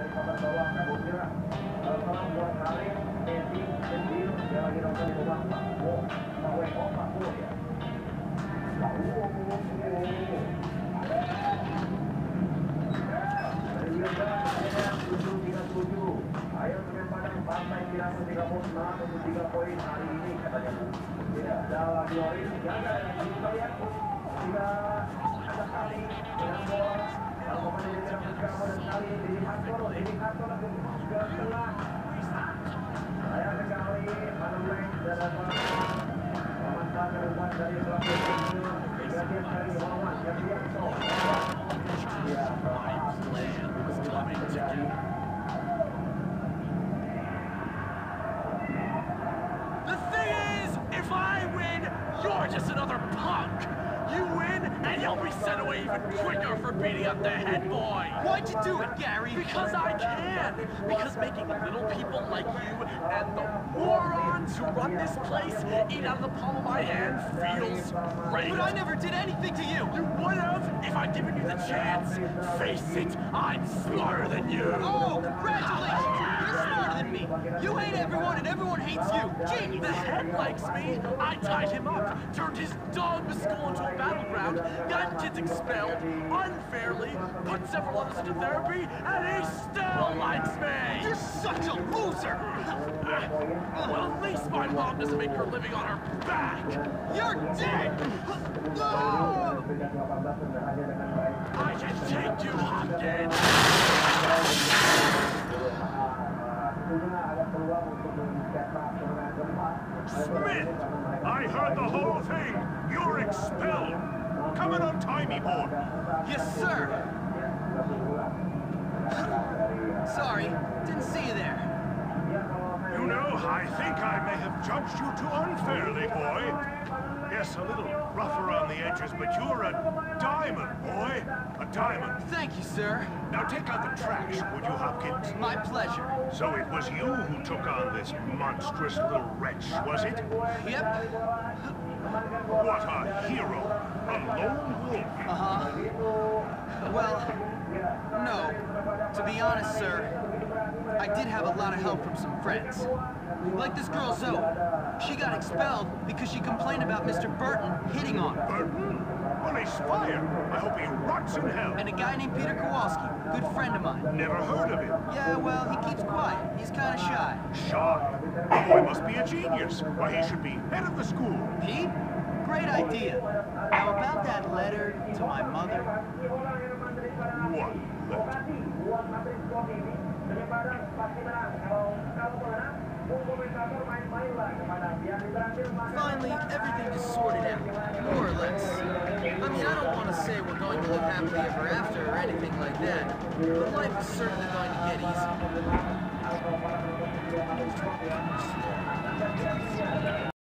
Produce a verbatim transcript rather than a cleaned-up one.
Ayo semen Padang partai Piraku tiga puluh enam untuk tiga poin hari ini katanya. Tidak ada lagi Loris, jaga kita lihat tidak ada kali dengan bola. Kalau pemain yang tidak berkamu dan kali ini indikator, indikator ke tengah. Saya sekali menemui dan apa memanfaatkan kerubuhan dari pelaku senior. Gantian kali Muhammad Yafianto. Ya, terjadi. You're just another punk! You win, and you'll be sent away even quicker for beating up the head boy! Why'd you do it, Gary? Because I can! Because making little people like you and the morons who run this place eat out of the palm of my hand feels great! But I never did anything to you! You would have if I'd given you the chance! Face it, I'm smarter than you! Oh, congratulations! You're smarter than me! You hate everyone and everyone hates you! Genius! The head likes me! I tied him up, turned his dogma school into a battleground, got kids expelled unfairly, put several others into therapy, and he still likes me! You're such a loser! Well, at least my mom doesn't make her living on her back! You're dead! No! I can take you, Hopkins! Smith! I heard the whole thing! You're expelled! Come and untie me, boy! Yes, sir! Sorry, didn't see you there. You know, I think I may have judged you too unfairly, boy. Yes, a little rough around the edges, but you're a diamond, boy. A diamond. Thank you, sir. Now take out the trash, would you, Hopkins? My pleasure. So it was you who took on this monstrous little wretch, was it? Yep. What a hero! A lone wolf! Uh-huh. Well, no. To be honest, sir, I did have a lot of help from some friends. Like this girl, Zoe. She got expelled because she complained about Mister Burton hitting on her. Burton? Well, he's fired. I hope he rots in hell. And a guy named Peter Kowalski, good friend of mine. Never heard of him. Yeah, well, he keeps quiet. He's kind of shy. Shy? The boy must be a genius. Why, he should be head of the school. Pete? Great idea. Now, about that letter to my mother. What letter? Finally, everything is sorted out, more or less. I mean, I don't want to say we're going to live happily ever after or anything like that, but life is certainly going to get easier.